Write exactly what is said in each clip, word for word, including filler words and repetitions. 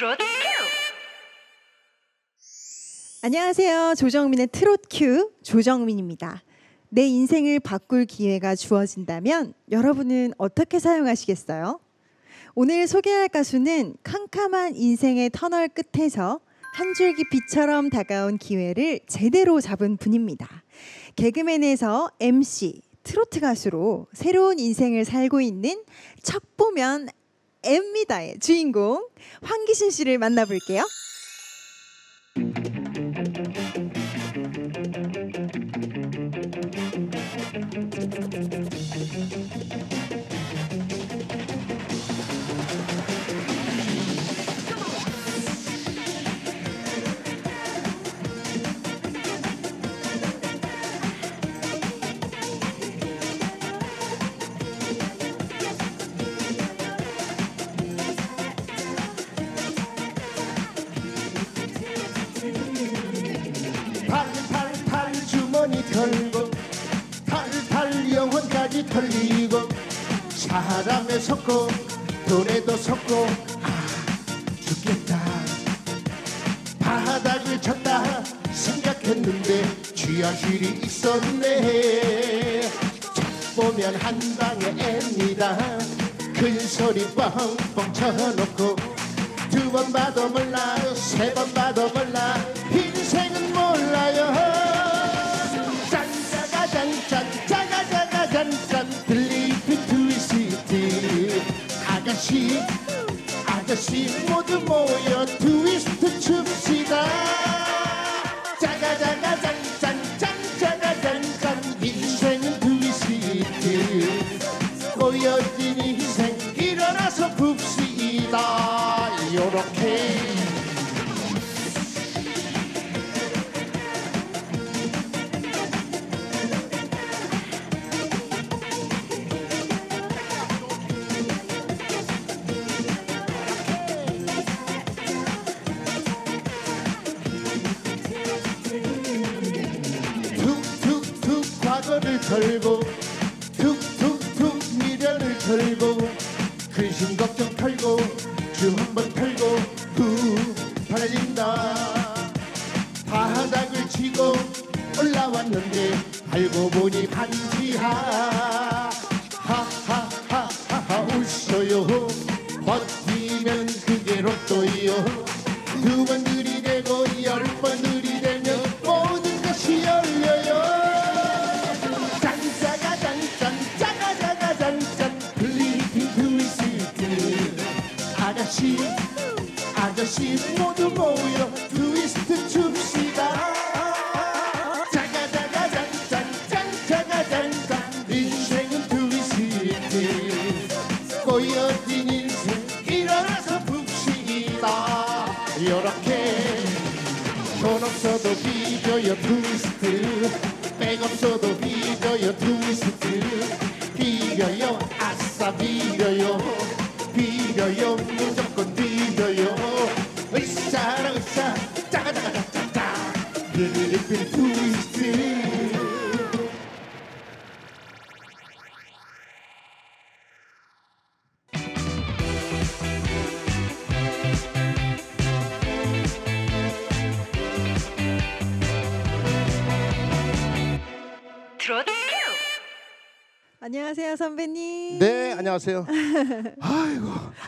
트로트 큐! 안녕하세요. 조정민의 트로트 큐 조정민입니다. 내 인생을 바꿀 기회가 주어진다면 여러분은 어떻게 사용하시겠어요? 오늘 소개할 가수는 캄캄한 인생의 터널 끝에서 한 줄기 빛처럼 다가온 기회를 제대로 잡은 분입니다. 개그맨에서 엠씨, 트로트 가수로 새로운 인생을 살고 있는 척 보면 앱니다의 주인공 황기신 씨를 만나볼게요. 팔팔팔 주머니 털고 팔팔 영혼까지 털리고 사람에 속고 돈에도 속고 아 죽겠다 바닥을 쳤다 생각했는데 지하실이 있었네. 책 보면 한 방에 앱니다. 큰 소리 뻥뻥 쳐놓고 두 번 봐도 몰라 세 번 봐도 몰라 인생은 몰라요. 짠짜가짠짠 짜가짜가짠짠 블리핑 트위스트 아가씨 아저씨 모두 모여 트위스트 춥시다. 짜가짜가짠짠 짠짜가짠짠 인생은 트위스트 꼬여진 인생 일어나서 봅시다. 요렇게 툭툭툭 과거를 털고 툭툭툭 미련을 털고 근심 걱정 털고 줌 한번 털고 후 달린다. 바닥을 치고 올라왔는데 알고 보니 반지하. 하하하하하 웃어요. 버티면 그게 로또요. 두 번 들이대고 열 번 들이대면 모든 것이 열려요. 짠짜가 짠짠 짜가짜가 짠짠 블리핑 트위스트 아가씨 아저씨 모두 모여 트위스트 춥시다. 짜가짜가 짠짠 짠짜가 짠짠 인생은 트위스트 꼬여진 인생 일어나서 봅시다. 요렇게 돈 없어도 빚어요 트위스트 백 없어도 빚어요 트위스트 비벼요 아싸 비벼요 비벼요 무조건 비벼요 으쌰라 으쌰 짜가짜가짜짜 블리핑 트위스트. 트로트 큐! 안녕하세요, 선배님. 네, 안녕하세요. 아이고.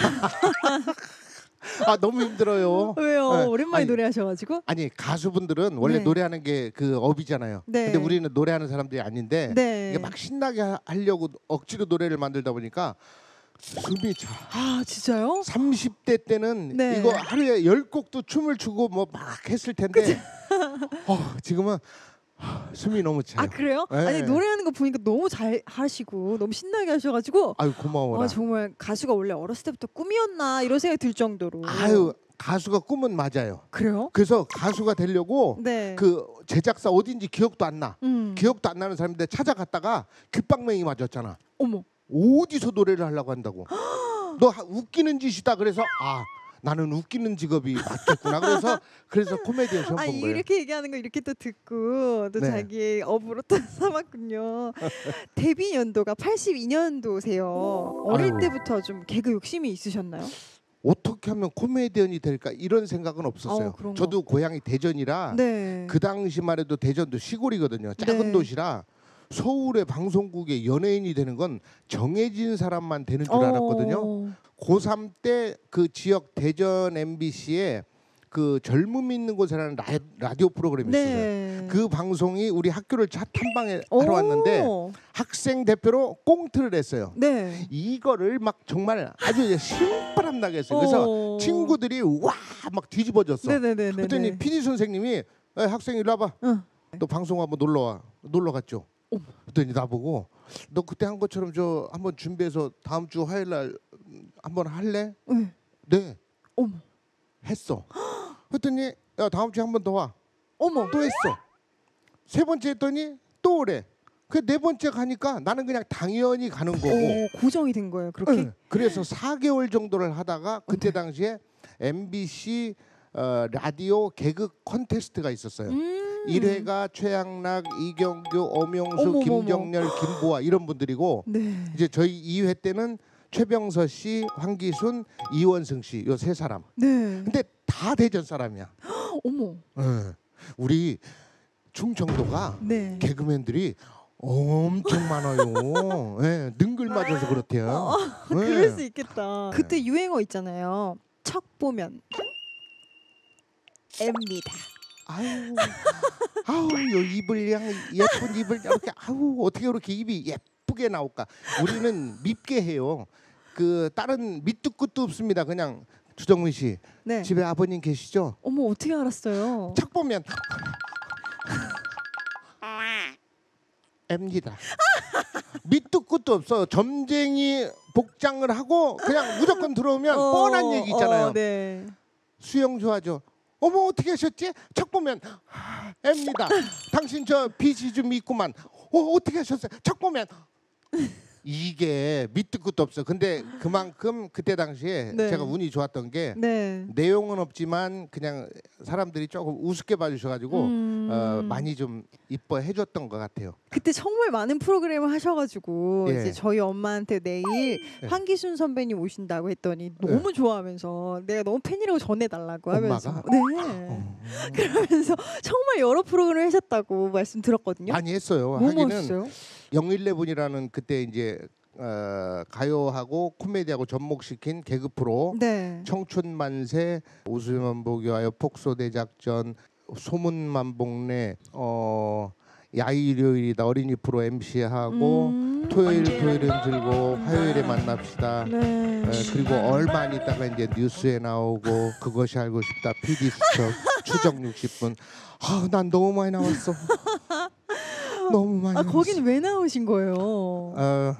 아 너무 힘들어요. 왜요? 네. 오랜만에 아니, 노래하셔가지고. 아니 가수분들은 원래 네. 노래하는 게 그 업이잖아요. 네. 근데 우리는 노래하는 사람들이 아닌데 네. 이게 막 신나게 하- 하려고 억지로 노래를 만들다 보니까 숨이 차. 아, 진짜요? 삼십 대 때는 네. 이거 하루에 열 곡도 춤을 추고 뭐 막 했을 텐데 어, 지금은 하, 숨이 너무 차요. 아, 그래요? 네. 아니, 노래하는 거 보니까 너무 잘 하시고 너무 신나게 하셔가지고 아유 고마워라. 아, 정말 가수가 원래 어렸을 때부터 꿈이었나 이런 생각이 들 정도로. 아유 가수가 꿈은 맞아요. 그래요? 그래서 가수가 되려고 네. 그 제작사 어딘지 기억도 안 나. 음. 기억도 안 나는 사람인데 찾아갔다가 귓방맹이 맞았잖아. 어머. 어디서 노래를 하려고 한다고. 너 하- 웃기는 짓이다. 그래서 아 나는 웃기는 직업이 맞겠구나. 그래서 그래서 코미디언 시험 아, 본 거예요. 이렇게 얘기하는 거 이렇게 또 듣고 또 네. 자기 업으로 또 삼았군요. 데뷔 연도가 팔십이 년도세요. 어릴 아유. 때부터 좀 개그 욕심이 있으셨나요? 어떻게 하면 코미디언이 될까 이런 생각은 없었어요. 어, 그런 거. 저도 고향이 대전이라 네. 그 당시만 해도 대전도 시골이거든요. 작은 네. 도시라 서울의 방송국에 연예인이 되는 건 정해진 사람만 되는 줄 어. 알았거든요. 고삼 때 그 지역 대전 엠비씨에 그 젊음 있는 곳이라는 라, 라디오 프로그램이 있었어요. 네. 그 방송이 우리 학교를 차 탐방에 오. 하러 왔는데 학생 대표로 꽁트를 했어요. 네. 이거를 막 정말 아주 신바람 나게 했어요. 그래서 어. 친구들이 와 막 뒤집어졌어. 네네네. 그랬더니 피디 선생님이 에, 학생 일로 와봐. 응. 너 방송 한번 놀러 와. 놀러 갔죠. 어머. 그랬더니 나보고 너 그때 한 것처럼 저 한번 준비해서 다음 주 화요일 날 한번 할래? 네. 네. 어머. 했어. 그랬더니 야 다음 주에 한 번 더 와. 어머. 또 했어. 세 번째 했더니 또 오래. 그 네 번째 가니까 나는 그냥 당연히 가는 거고. 오, 고정이 된 거예요. 그렇게. 응. 그래서 사 개월 정도를 하다가 그때 당시에 엠비씨 어, 라디오 개그 콘테스트가 있었어요. 음. 일 회가 최양락, 이경규, 엄용수, 어머머머. 김정렬, 김보아 이런 분들이고 네. 이제 저희 이 회 때는 최병서 씨, 황기순, 이원승 씨 요 세 사람. 네. 근데 다 대전 사람이야. 어머. 응. 우리 충청도가 네. 개그맨들이 엄청 많아요. 예, 능글 맞아서 그렇대요. 어, 예. 그럴 수 있겠다. 그때 유행어 있잖아요. 척 보면 앱니다. 아유, 아우, 요 입을 양 예쁜 입을 이렇게 아우 어떻게 그렇게 입이 예쁘게 나올까? 우리는 밉게 해요. 그 다른 밑도 끝도 없습니다. 그냥 주정민 씨 네. 집에 아버님 계시죠? 어머 어떻게 알았어요? 척 보면 앱니다. 밑도 끝도 없어. 점쟁이 복장을 하고 그냥 무조건 들어오면 어, 뻔한 얘기 있잖아요. 어, 네. 수영 좋아하죠. 어머 어떻게 하셨지? 척 보면 아, 앱니다. 당신 저 빚이 좀 있구만. 어 어떻게 하셨어요? 척 보면 이게 밑도 끝도 없어. 근데 그만큼 그때 당시에 네. 제가 운이 좋았던 게 네. 내용은 없지만 그냥 사람들이 조금 우습게 봐주셔가지고 음. 어, 많이 좀 이뻐해줬던 것 같아요. 그때 정말 많은 프로그램을 하셔가지고 예. 이제 저희 엄마한테 내일 예. 황기순 선배님 오신다고 했더니 너무 좋아하면서 내가 너무 팬이라고 전해달라고 하면서 엄마가? 네. 어. 그러면서 정말 여러 프로그램을 하셨다고 말씀 들었거든요. 많이 했어요. 너무 하기는 멋있어요. 영일레븐이라는 그때 이제 어, 가요하고 코미디하고 접목시킨 개그 프로 네. 청춘만세, 우수만보기와요, 폭소대작전, 소문만복래, 어, 야일요일이다 어린이 프로 엠씨하고 음. 토요일 토요일은 즐거워 화요일에 만납시다. 네. 에, 그리고 얼마 안 있다가 이제 뉴스에 나오고 그것이 알고 싶다 피디 수첩 추적 육십 분. 아, 난 너무 많이 나왔어. 너무 많이 아 나왔어. 거기는 왜 나오신 거예요? 어,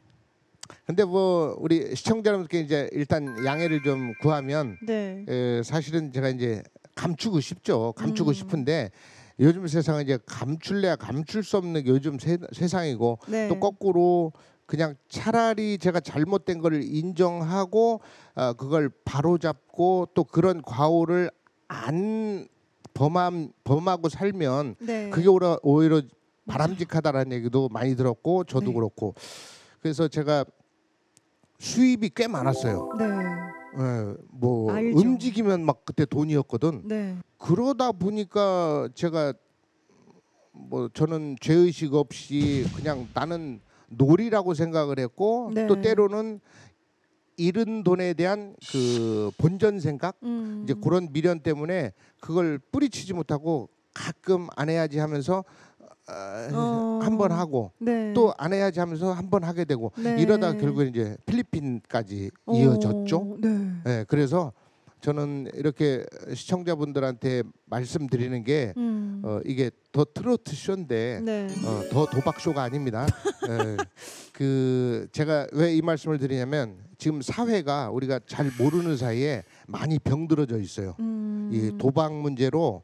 근데 뭐 우리 시청자 여러분께 이제 일단 양해를 좀 구하면 네. 에, 사실은 제가 이제 감추고 싶죠. 감추고 음. 싶은데 요즘 세상은 이제 감출래야 감출 수 없는 요즘 세, 세상이고 네. 또 거꾸로 그냥 차라리 제가 잘못된 걸 인정하고 어, 그걸 바로잡고 또 그런 과오를 안 범함, 범하고 살면 네. 그게 오히려, 오히려 바람직하다라는 얘기도 많이 들었고 저도 네. 그렇고 그래서 제가 수입이 꽤 많았어요. 네. 예, 뭐 알죠. 움직이면 막 그때 돈이었거든. 네. 그러다 보니까 제가 뭐 저는 죄의식 없이 그냥 나는 놀이라고 생각을 했고 네. 또 때로는 잃은 돈에 대한 그 본전 생각 음. 이제 그런 미련 때문에 그걸 뿌리치지 못하고 가끔 안 해야지 하면서 어. 한 번 하고 네. 또 안 해야지 하면서 한 번 하게 되고 네. 이러다 결국 이제 필리핀까지 어. 이어졌죠. 네. 네, 그래서 저는 이렇게 시청자분들한테 말씀드리는 게 음. 어, 이게 더 트로트 쇼인데 네. 어, 더 도박 쇼가 아닙니다. 예, 그 제가 왜 이 말씀을 드리냐면 지금 사회가 우리가 잘 모르는 사이에 많이 병들어져 있어요. 음. 이 도박 문제로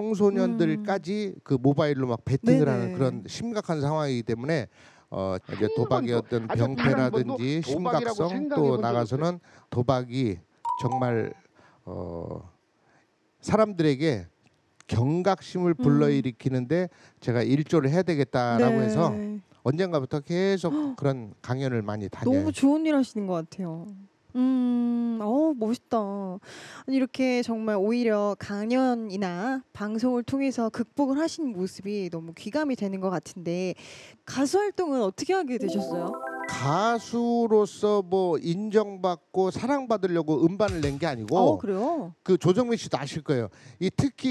청소년들까지 그 모바일로 막 베팅을 네네. 하는 그런 심각한 상황이기 때문에 어 이제 한 도박의 번도, 어떤 아주 단한 병폐라든지 번도 도박이라고 심각성 생각해 또 본 적 나가서는 도박이 정말 어 사람들에게 경각심을 불러일으키는데 제가 일조를 해야 되겠다라고 네. 해서 언젠가부터 계속 그런 강연을 많이 다녀요. 너무 좋은 일 하시는 것 같아요. 음, 어 멋있다. 아니, 이렇게 정말 오히려 강연이나 방송을 통해서 극복을 하신 모습이 너무 귀감이 되는 것 같은데 가수 활동은 어떻게 하게 되셨어요? 가수로서 뭐 인정받고 사랑받으려고 음반을 낸 게 아니고 어, 그래요? 그 조정민 씨도 아실 거예요. 이 특히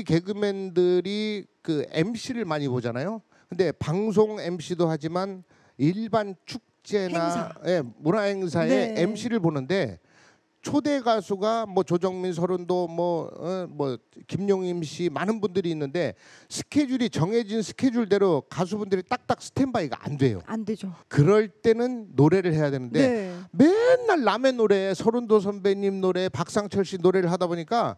개그맨들이 그 엠씨를 많이 보잖아요. 근데 방송 엠씨도 하지만 일반 축제나 행사. 예, 문화 행사에 네. 엠씨를 보는데 초대 가수가 뭐 조정민, 서른도 뭐, 어, 뭐 김용임 씨 많은 분들이 있는데 스케줄이 정해진 스케줄대로 가수분들이 딱딱 스탠바이가 안 돼요. 안 되죠. 그럴 때는 노래를 해야 되는데 네. 맨날 남의 노래, 서른도 선배님 노래, 박상철 씨 노래를 하다 보니까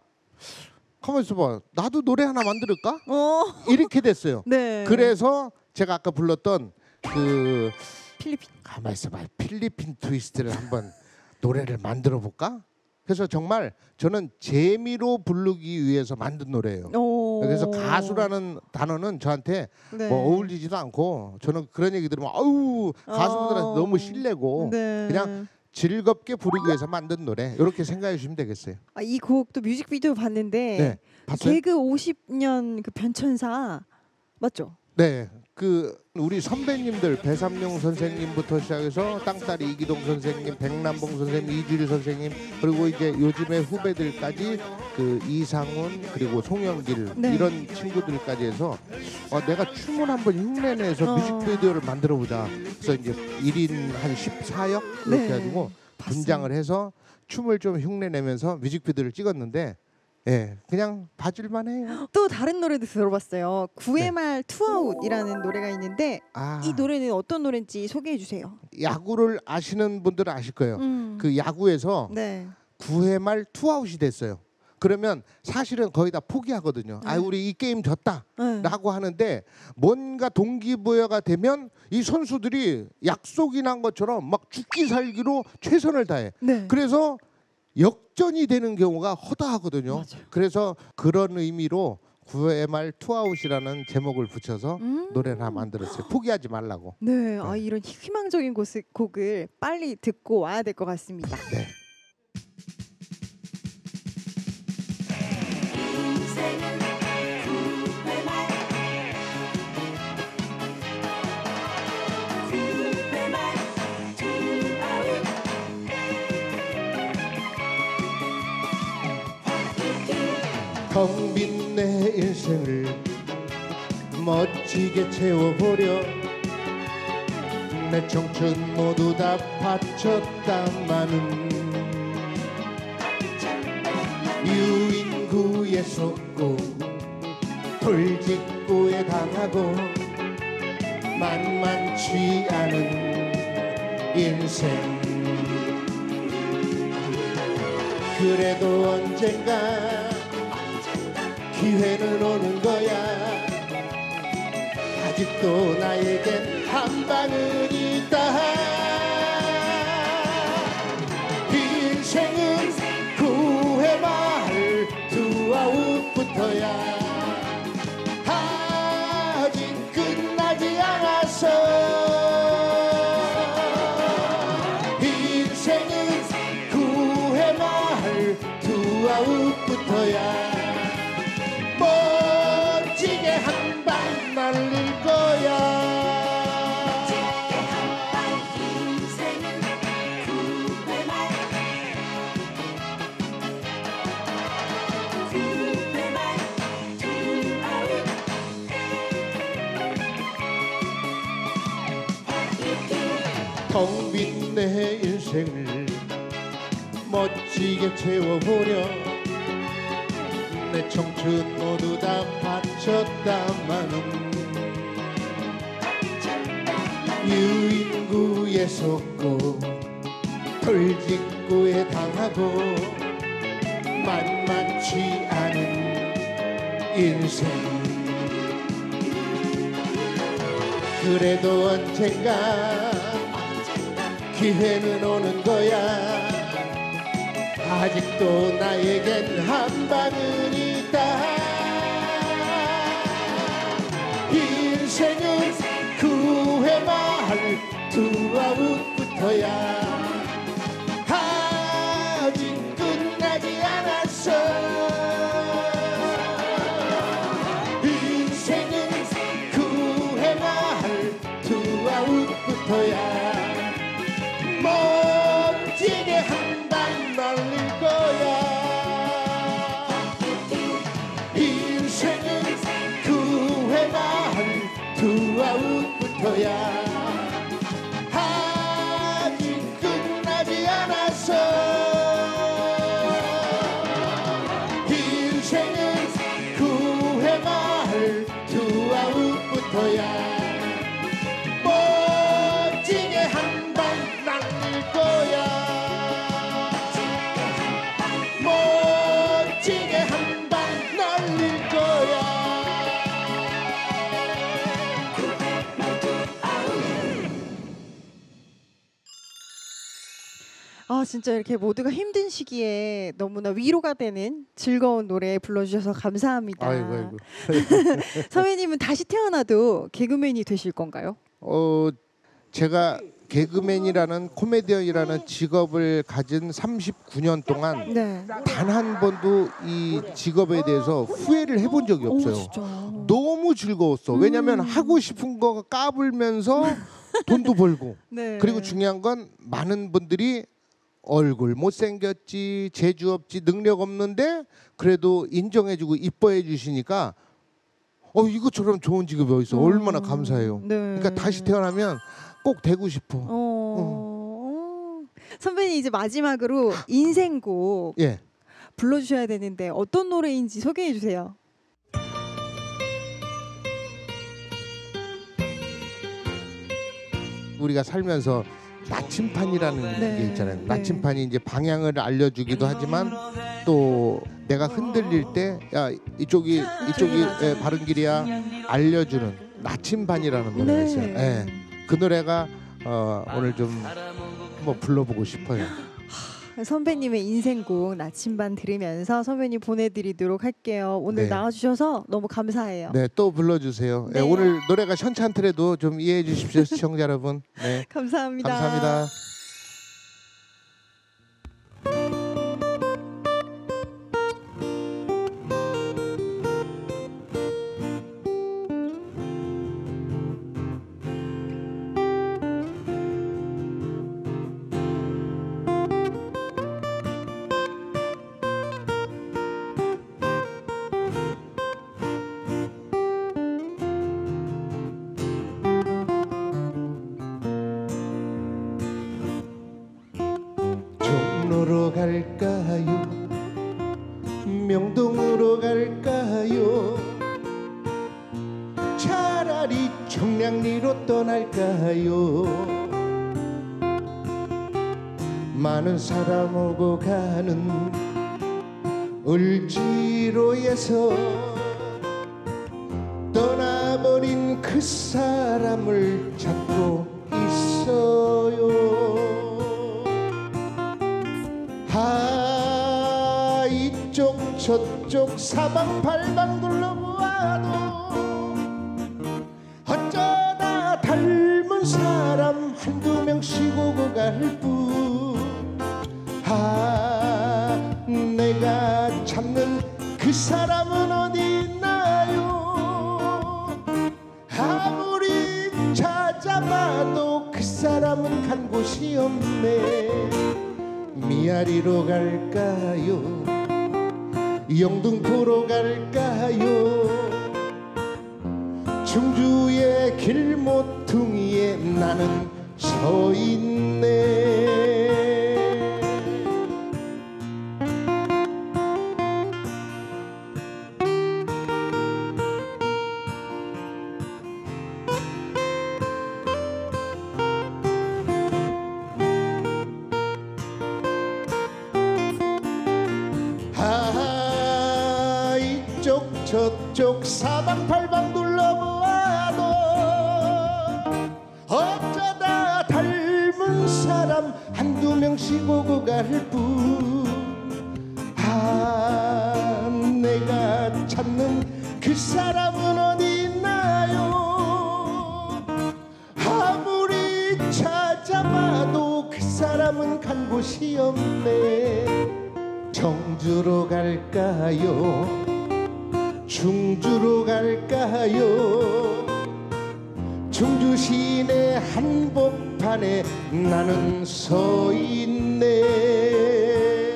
가만 있어봐, 나도 노래 하나 만들까? 어. 이렇게 됐어요. 네. 그래서 제가 아까 불렀던 그 필리핀. 가만 있어봐, 필리핀 트위스트를 한번 노래를 만들어 볼까? 그래서 정말 저는 재미로 부르기 위해서 만든 노래예요. 오. 그래서 가수라는 단어는 저한테 네. 뭐 어울리지도 않고, 저는 그런 얘기 들으면 아우 가수분들한테 어. 너무 실례고 네. 그냥 즐겁게 부르기 위해서 만든 노래, 이렇게 생각해 주시면 되겠어요. 아, 이 곡도 뮤직비디오 봤는데 네, 봤어요? 개그 오십 년 그 변천사 맞죠? 네, 그 우리 선배님들 배삼룡 선생님부터 시작해서 땅따리 이기동 선생님, 백남봉 선생님, 이주일 선생님, 그리고 이제 요즘의 후배들까지 그 이상훈 그리고 송영길 네. 이런 친구들까지 해서 어, 내가 춤을 한번 흉내내서 어. 뮤직비디오를 만들어 보자. 그래서 이제 일 인 한 십사 역 이렇게 네. 가지고 봤어요. 분장을 해서 춤을 좀 흉내내면서 뮤직비디오를 찍었는데, 예, 그냥 봐줄만 해요. 또 다른 노래도 들어봤어요. 구회 네. 말 투아웃이라는 노래가 있는데 아, 이 노래는 어떤 노래인지 소개해 주세요. 야구를 아시는 분들은 아실 거예요. 음. 그 야구에서 네. 구 회 말 투아웃이 됐어요. 그러면 사실은 거의 다 포기하거든요. 네. 아, 우리 이 게임 졌다 네. 라고 하는데, 뭔가 동기부여가 되면 이 선수들이 약속이 난 것처럼 막 죽기 살기로 최선을 다해. 네. 그래서 역전이 되는 경우가 허다하거든요. 맞아요. 그래서 그런 의미로 구 회 말 투아웃이라는 제목을 붙여서 음. 노래를 하나 만들었어요. 포기하지 말라고. 네. 아, 이런 희망적인 곳을, 곡을 빨리 듣고 와야 될 것 같습니다. 네. 텅 빈 내 인생을 멋지게 채워보려 내 청춘 모두 다 바쳤다마는 유인구에 속고 돌직구에 당하고 만만치 않은 인생. 그래도 언젠가 기회는 오는 거야. 아직도 나에겐 한 방은 있다. 인생은 구 회 말 투아웃부터야. 아직 끝나지 않았어. 인생은 구 회 말 투아웃부터야. 멋지게 한 방 날릴 거야. 인생은 구 회 말 구 회 말 투아웃. 텅 빈 내 인생을 멋지게 채워보려 내 청춘 모두 다 바쳤다마는 유인구에 속고 돌직구에 당하고 만만치 않은 인생. 그래도 언젠가 기회는 오는 거야. 아직도 나에겐 한 방은 있다. 인생은 구 회 말 투아웃부터야. 아직 끝나 얼굴부터야 아직 끝나지 않았어. 인생은 구회마을 투아웃부터야 멋지게 한 방 날릴 거야. 멋지게 한 방 날릴 거야. 아 진짜 이렇게 모두가 힘든 시기에 너무나 위로가 되는 즐거운 노래 불러주셔서 감사합니다. 아이고 아이고. 선배님은 다시 태어나도 개그맨이 되실 건가요? 어 제가 개그맨이라는 코미디언이라는 직업을 가진 삼십구 년 동안 네. 단 한 번도 이 직업에 대해서 후회를 해본 적이 없어요. 오, 진짜. 너무 즐거웠어. 왜냐면 음. 하고 싶은 거 까불면서 돈도 벌고 네. 그리고 중요한 건 많은 분들이 얼굴 못생겼지 재주 없지 능력 없는데 그래도 인정해주고 이뻐해 주시니까 어 이것처럼 좋은 직업이 어딨어. 음. 얼마나 감사해요. 네. 그러니까 다시 태어나면 꼭 되고 싶어. 어... 어. 선배님 이제 마지막으로 인생곡 예. 불러주셔야 되는데 어떤 노래인지 소개해 주세요. 우리가 살면서 나침판이라는 네. 게 있잖아요. 네. 나침판이 이제 방향을 알려주기도 하지만 또 내가 흔들릴 때 야 이쪽이 이쪽이 예, 바른 길이야 알려주는 나침반이라는 노래가 네. 있어요. 예. 그 노래가 어, 오늘 좀 한번 불러보고 싶어요. 선배님의 인생곡 나침반 들으면서 선배님 보내드리도록 할게요. 오늘 네. 나와주셔서 너무 감사해요. 네, 또 불러주세요. 예, 네. 오늘 노래가 현찮더라도 좀 이해해 주십시오, 시청자 여러분. 네, 감사합니다. 감사합니다. 종로로 갈까요? 명동으로 갈까요? 차라리 청량리로 떠날까요? 많은 사람 오고 가는 을지로에서 떠나버린 그 사람을 찾고 있어요. 아 이쪽 저쪽 사방팔방 둘러보아도 어쩌다 닮은 사람 한두 명씩 오고 갈 뿐. 아 내가 찾는 그 사람은 어디 있나요? 아무리 찾아봐도 그 사람은 간 곳이 없네. 미아리로 갈까요? 영등포로 갈까요? 충주의 길모퉁이에 나는 서 있네. 아 이쪽 저쪽 사방팔방 둘러보아도 어쩌다 닮은 사람 한두 명씩 오고 갈 뿐. 아 내가 찾는 그 사람은 어디 있나요? 아무리 찾아봐도 그 사람은 간 곳이 없네. 청주로 갈까요? 충주로 갈까요? 충주 시내 한복판에 나는 서 있네.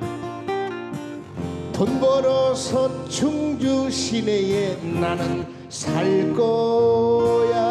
돈 벌어서 충주 시내에 나는 살 거야.